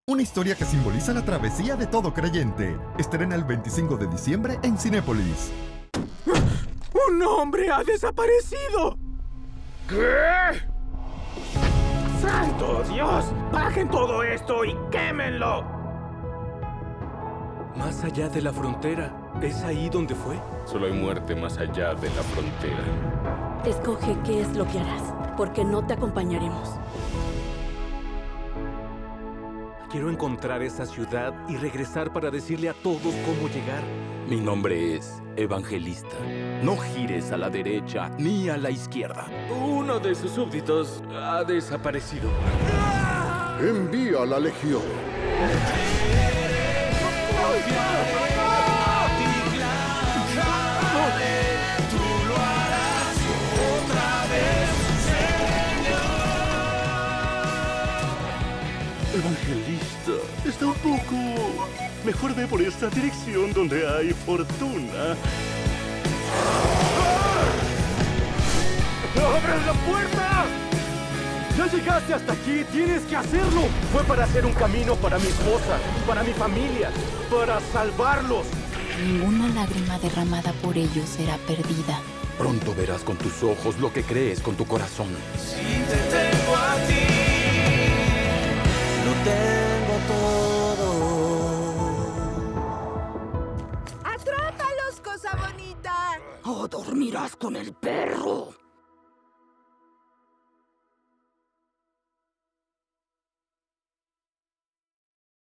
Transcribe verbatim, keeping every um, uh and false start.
Una historia que simboliza la travesía de todo creyente. Estrena el veinticinco de diciembre en Cinépolis. ¡Un hombre ha desaparecido! ¿Qué? ¡Santo Dios! ¡Bajen todo esto y quémenlo! Más allá de la frontera, ¿es ahí donde fue? Solo hay muerte más allá de la frontera. Escoge qué es lo que harás, porque no te acompañaremos. Quiero encontrar esa ciudad y regresar para decirle a todos cómo llegar. Mi nombre es Evangelista. No gires a la derecha ni a la izquierda. Uno de sus súbditos ha desaparecido. Envía a la legión. Evangelista, está un poco... Mejor ve por esta dirección donde hay fortuna. ¡Abran la puerta! ¡Ya llegaste hasta aquí! ¡Tienes que hacerlo! Fue para hacer un camino para mi esposa, para mi familia, para salvarlos. Ninguna lágrima derramada por ellos será perdida. Pronto verás con tus ojos lo que crees con tu corazón. Si te tengo a ti, lo tengo todo. ¡Atrápalos, cosa bonita! ¡Oh, dormirás con el perro!